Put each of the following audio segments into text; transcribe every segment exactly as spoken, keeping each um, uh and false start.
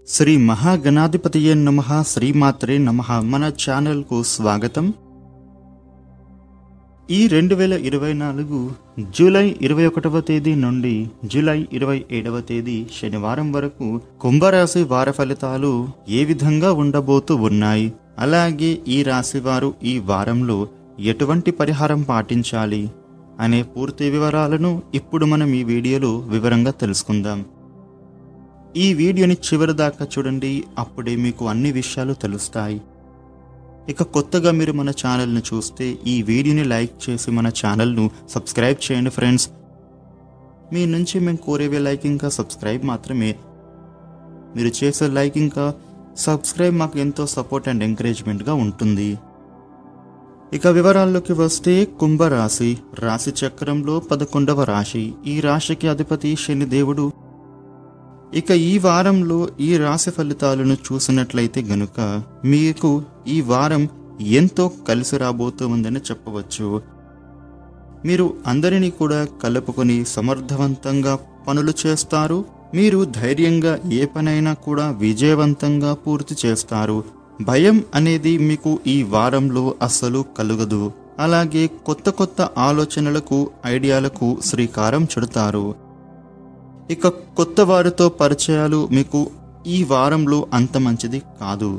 శ్రీ మహాగణాధిపతియే నమః. శ్రీమాత్రే నమః. మన ఛానల్కు స్వాగతం. ఈ రెండు వేల ఇరవై నాలుగు జూలై ఇరవై ఒకటవ తేదీ నుండి జూలై ఇరవై ఏడవ తేదీ శనివారం వరకు కుంభరాశి వార ఫలితాలు ఏ విధంగా ఉండబోతూ ఉన్నాయి, అలాగే ఈ రాశి వారు ఈ వారంలో ఎటువంటి పరిహారం పాటించాలి అనే పూర్తి వివరాలను ఇప్పుడు మనం ఈ వీడియోలో వివరంగా తెలుసుకుందాం. ఈ వీడియోని చివరి దాకా చూడండి, అప్పుడే మీకు అన్ని విషయాలు తెలుస్తాయి. ఇక కొత్తగా మీరు మన ఛానల్ని చూస్తే ఈ వీడియోని లైక్ చేసి మన ఛానల్ను సబ్స్క్రైబ్ చేయండి ఫ్రెండ్స్. మీ నుంచి మేము కోరేవే లైక్ ఇంకా సబ్స్క్రైబ్ మాత్రమే. మీరు చేసే లైక్ ఇంకా సబ్స్క్రైబ్ మాకు ఎంతో సపోర్ట్ అండ్ ఎంకరేజ్మెంట్గా ఉంటుంది. ఇక వివరాల్లోకి వస్తే కుంభరాశి రాశి చక్రంలో పదకొండవ రాశి. ఈ రాశికి అధిపతి శనిదేవుడు. ఇక ఈ వారంలో ఈ రాశి ఫలితాలను చూసినట్లయితే గనుక మీకు ఈ వారం ఎంతో కలిసి రాబోతుందని చెప్పవచ్చు. మీరు అందరినీ కూడా కలుపుకొని సమర్థవంతంగా పనులు చేస్తారు. మీరు ధైర్యంగా ఏ పనైనా కూడా విజయవంతంగా పూర్తి చేస్తారు. భయం అనేది మీకు ఈ వారంలో అస్సలు కలుగదు. అలాగే కొత్త కొత్త ఆలోచనలకు, ఐడియాలకు శ్రీకారం చుడతారు. ఇక కొత్త వారితో పరిచయాలు మీకు ఈ వారంలో అంత మంచిది కాదు.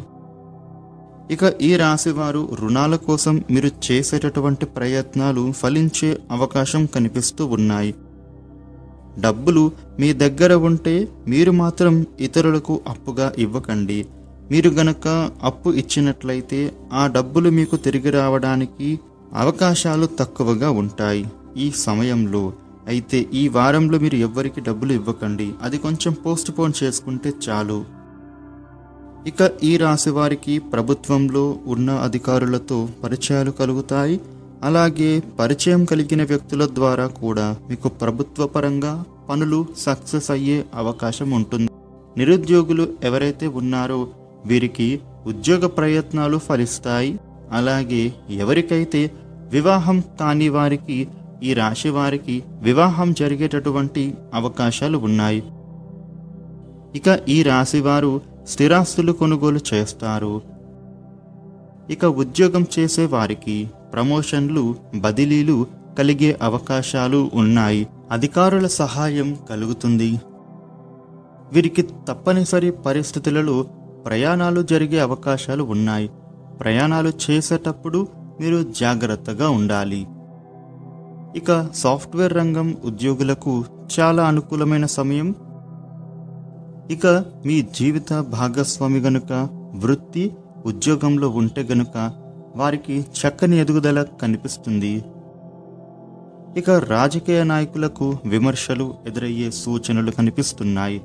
ఇక ఈ రాశి వారు రుణాల కోసం మీరు చేసేటటువంటి ప్రయత్నాలు ఫలించే అవకాశం కనిపిస్తూ ఉన్నాయి. డబ్బులు మీ దగ్గర ఉంటే మీరు మాత్రం ఇతరులకు అప్పుగా ఇవ్వకండి. మీరు గనక అప్పు ఇచ్చినట్లయితే ఆ డబ్బులు మీకు తిరిగి రావడానికి అవకాశాలు తక్కువగా ఉంటాయి ఈ సమయంలో. అయితే ఈ వారంలో మీరు ఎవ్వరికి డబ్బులు ఇవ్వకండి, అది కొంచెం పోస్ట్ పోన్ చేసుకుంటే చాలు. ఇక ఈ రాశి వారికి ప్రభుత్వంలో ఉన్న అధికారులతో పరిచయాలు కలుగుతాయి. అలాగే పరిచయం కలిగిన వ్యక్తుల ద్వారా కూడా మీకు ప్రభుత్వ పరంగా పనులు సక్సెస్ అయ్యే అవకాశం ఉంటుంది. నిరుద్యోగులు ఎవరైతే ఉన్నారో వీరికి ఉద్యోగ ప్రయత్నాలు ఫలిస్తాయి. అలాగే ఎవరికైతే వివాహం కాని వారికి, ఈ రాశి వారికి వివాహం జరిగేటటువంటి అవకాశాలు ఉన్నాయి. ఇక ఈ రాశి వారు స్థిరాస్తులు కొనుగోలు చేస్తారు. ఇక ఉద్యోగం చేసే వారికి ప్రమోషన్లు, బదిలీలు కలిగే అవకాశాలు ఉన్నాయి. అధికారుల సహాయం కలుగుతుంది. వీరికి తప్పనిసరి పరిస్థితులలో ప్రయాణాలు జరిగే అవకాశాలు ఉన్నాయి. ప్రయాణాలు చేసేటప్పుడు మీరు జాగ్రత్తగా ఉండాలి. ఇక సాఫ్ట్వేర్ రంగం ఉద్యోగులకు చాలా అనుకూలమైన సమయం. ఇక మీ జీవిత భాగస్వామి గనుక వృత్తి, ఉద్యోగంలో ఉంటే గనుక వారికి చక్కని ఎదుగుదల కనిపిస్తుంది. ఇక రాజకీయ నాయకులకు విమర్శలు ఎదురయ్యే సూచనలు కనిపిస్తున్నాయి.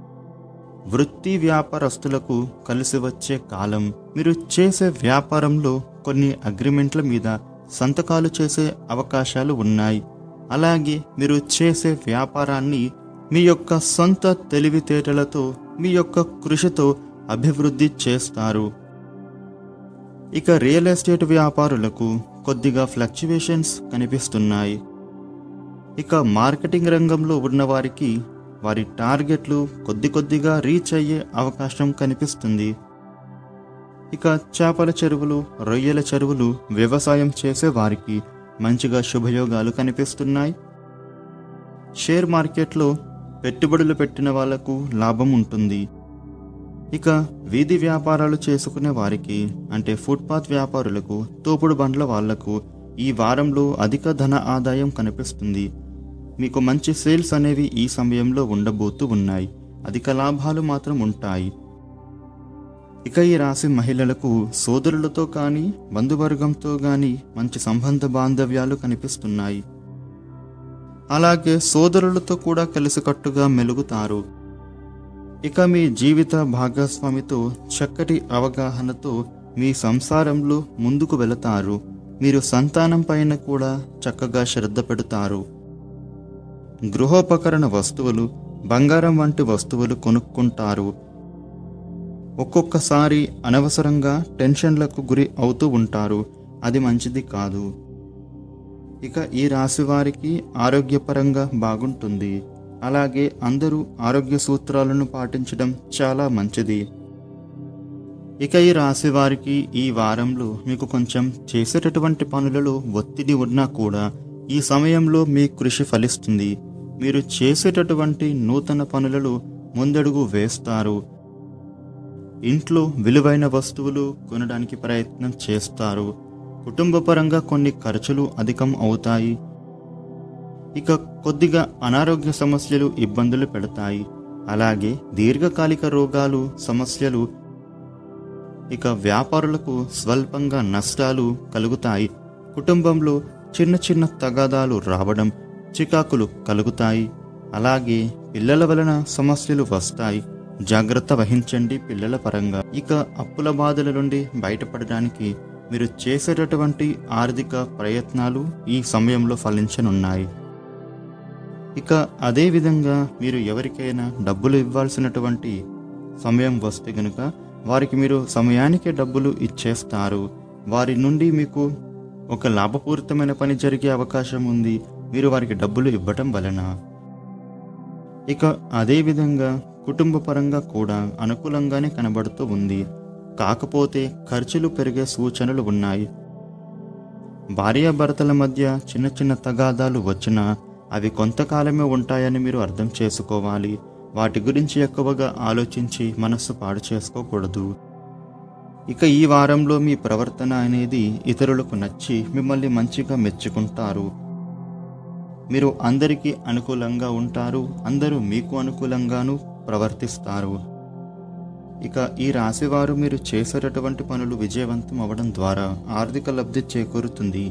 వృత్తి వ్యాపారస్తులకు కలిసి వచ్చే కాలం. మీరు చేసే వ్యాపారంలో కొన్ని అగ్రిమెంట్ల మీద సంతకాలు చేసే అవకాశాలు ఉన్నాయి. అలాగే మీరు చేసే వ్యాపారాన్ని మీ యొక్క సొంత తెలివితేటలతో, మీ యొక్క కృషితో అభివృద్ధి చేస్తారు. ఇక రియల్ ఎస్టేట్ వ్యాపారులకు కొద్దిగా ఫ్లక్చువేషన్స్ కనిపిస్తున్నాయి. ఇక మార్కెటింగ్ రంగంలో ఉన్నవారికి వారి టార్గెట్లు కొద్ది కొద్దిగా రీచ్ అయ్యే అవకాశం కనిపిస్తుంది. ఇక చేపల చెరువులు, రొయ్యల చెరువులు వ్యవసాయం చేసే వారికి మంచిగా శుభయోగాలు కనిపిస్తున్నాయి. షేర్ మార్కెట్లో పెట్టుబడులు పెట్టిన వాళ్లకు లాభం ఉంటుంది. ఇక వీధి వ్యాపారాలు చేసుకునే వారికి, అంటే ఫుట్పాత్ వ్యాపారులకు, తోపుడు బండ్ల వాళ్లకు ఈ వారంలో అధిక ధన ఆదాయం కనిపిస్తుంది. మీకు మంచి సేల్స్ అనేవి ఈ సమయంలో ఉండబోతూ ఉన్నాయి. అధిక లాభాలు మాత్రం ఉంటాయి. ఇక ఈ రాశి మహిళలకు సోదరులతో కానీ, బంధువర్గంతో కానీ మంచి సంబంధ బాంధవ్యాలు కనిపిస్తున్నాయి. అలాగే సోదరులతో కూడా కలిసికట్టుగా మెలుగుతారు. ఇక మీ జీవిత భాగస్వామితో చక్కటి అవగాహనతో మీ సంసారంలో ముందుకు వెళతారు. మీరు సంతానం పైన కూడా చక్కగా శ్రద్ధ పెడతారు. గృహోపకరణ వస్తువులు, బంగారం వంటి వస్తువులు కొనుక్కుంటారు. ఒక్కొక్కసారి అనవసరంగా టెన్షన్లకు గురి అవుతూ ఉంటారు. అది మంచిది కాదు. ఇక ఈ రాశి వారికి ఆరోగ్యపరంగా బాగుంటుంది. అలాగే అందరూ ఆరోగ్య సూత్రాలను పాటించడం చాలా మంచిది. ఇక ఈ రాశి వారికి ఈ వారంలో మీకు కొంచెం చేసేటటువంటి పనులలో ఒత్తిడి ఉన్నా కూడా ఈ సమయంలో మీ కృషి ఫలిస్తుంది. మీరు చేసేటటువంటి నూతన పనులలో ముందడుగు వేస్తారు. ఇంట్లో విలువైన వస్తువులు కొనడానికి ప్రయత్నం చేస్తారు. కుటుంబ పరంగా కొన్ని ఖర్చులు అధికం అవుతాయి. ఇక కొద్దిగా అనారోగ్య సమస్యలు ఇబ్బందులు పెడతాయి. అలాగే దీర్ఘకాలిక రోగాలు సమస్యలు, ఇక వ్యాపారులకు స్వల్పంగా నష్టాలు కలుగుతాయి. కుటుంబంలో చిన్న చిన్న తగాదాలు రావడం, చికాకులు కలుగుతాయి. అలాగే పిల్లల వలన సమస్యలు వస్తాయి. జాగ్రత్త వహించండి పిల్లల పరంగా. ఇక అప్పుల బాధల నుండి బయటపడడానికి మీరు చేసేటటువంటి ఆర్థిక ప్రయత్నాలు ఈ సమయంలో ఫలించనున్నాయి. ఇక అదేవిధంగా మీరు ఎవరికైనా డబ్బులు ఇవ్వాల్సినటువంటి సమయం వస్తే గనుక వారికి మీరు సమయానికే డబ్బులు ఇచ్చేస్తారు. వారి నుండి మీకు ఒక లాభపూరితమైన పని జరిగే అవకాశం ఉంది మీరు వారికి డబ్బులు ఇవ్వటం వలన. ఇక అదేవిధంగా కుటుంబ పరంగా కూడా అనుకూలంగానే కనబడుతూ ఉంది. కాకపోతే ఖర్చులు పెరిగే సూచనలు ఉన్నాయి. భార్యాభర్తల మధ్య చిన్న చిన్న తగాదాలు వచ్చినా అవి కొంతకాలమే ఉంటాయని మీరు అర్థం చేసుకోవాలి. వాటి గురించి ఎక్కువగా ఆలోచించి మనస్సు పాడు చేసుకోకూడదు. ఇక ఈ వారంలో మీ ప్రవర్తన అనేది ఇతరులకు నచ్చి మిమ్మల్ని మంచిగా మెచ్చుకుంటారు. మీరు అందరికీ అనుకూలంగా ఉంటారు. అందరూ మీకు అనుకూలంగాను ప్రవర్తిస్తారు. ఇక ఈ రాశివారు మీరు చేసేటటువంటి పనులు విజయవంతం అవ్వడం ద్వారా ఆర్థిక లబ్ధి చేకూరుతుంది.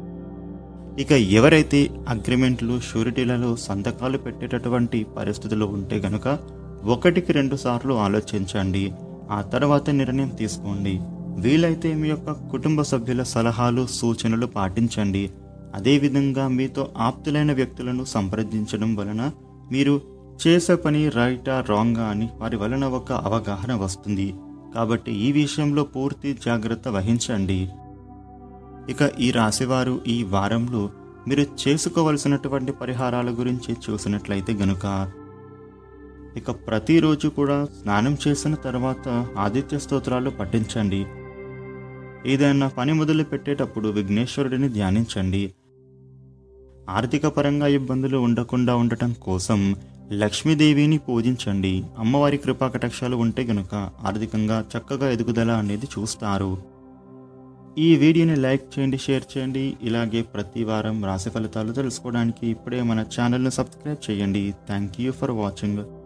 ఇక ఎవరైతే అగ్రిమెంట్లు, షూరిటీలలో సంతకాలు పెట్టేటటువంటి పరిస్థితులు ఉంటే గనుక ఒకటికి రెండు సార్లు ఆలోచించండి. ఆ తర్వాత నిర్ణయం తీసుకోండి. వీలైతే మీ యొక్క కుటుంబ సభ్యుల సలహాలు, సూచనలు పాటించండి. అదేవిధంగా మీతో ఆప్తులైన వ్యక్తులను సంప్రదించడం వలన మీరు చేసే పని రైటా రాంగా అని వారి వలన ఒక అవగాహన వస్తుంది. కాబట్టి ఈ విషయంలో పూర్తి జాగ్రత్త వహించండి. ఇక ఈ రాశివారు ఈ వారంలో మీరు చేసుకోవలసినటువంటి పరిహారాల గురించి చూసినట్లయితే గనుక ఇక ప్రతిరోజు కూడా స్నానం చేసిన తర్వాత ఆదిత్య స్తోత్రాలు పఠించండి. ఏదైనా పని మొదలు పెట్టేటప్పుడు విఘ్నేశ్వరుడిని ధ్యానించండి. ఆర్థిక పరంగా ఇబ్బందులు ఉండకుండా ఉండటం కోసం లక్ష్మీదేవిని పూజించండి. అమ్మవారి కృపా కటాక్షాలు ఉంటే గనుక ఆర్థికంగా చక్కగా ఎదుగుదల అనేది చూస్తారు. ఈ వీడియోని లైక్ చేయండి, షేర్ చేయండి. ఇలాగే ప్రతి వారం రాశి ఫలితాలు తెలుసుకోవడానికి ఇప్పుడే మన ఛానల్ను సబ్స్క్రైబ్ చేయండి. Thank you for watching.